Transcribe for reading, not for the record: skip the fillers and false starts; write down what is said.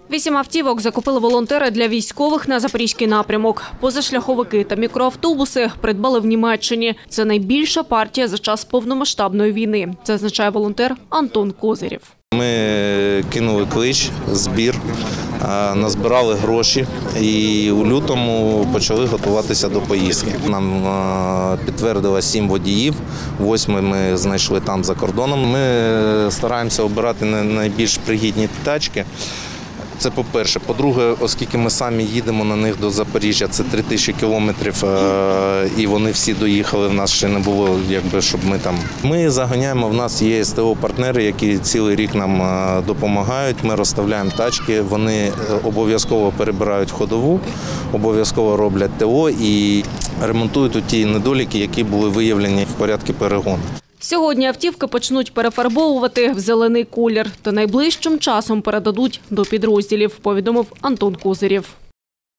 8 автівок закупили волонтери для військових на Запорізький напрямок. Позашляховики та мікроавтобуси придбали в Німеччині. Це найбільша партія за час повномасштабної війни, зазначає волонтер Антон Козирєв. Ми кинули клич, збір, назбирали гроші і у лютому почали готуватися до поїздки. Нам підтвердило 7 водіїв, 8 ми знайшли там за кордоном. Ми стараємося обирати найбільш пригідні тачки. Це по-перше. По-друге, оскільки ми самі їдемо на них до Запоріжжя, це 3000 кілометрів, і вони всі доїхали, в нас ще не було, щоб ми там. Ми заганяємо, в нас є СТО-партнери, які цілий рік нам допомагають, ми розставляємо тачки, вони обов'язково перебирають ходову, обов'язково роблять ТО і ремонтують ті недоліки, які були виявлені в порядку перегону. Сьогодні автівки почнуть перефарбовувати в зелений колір та найближчим часом передадуть до підрозділів, повідомив Антон Козирєв.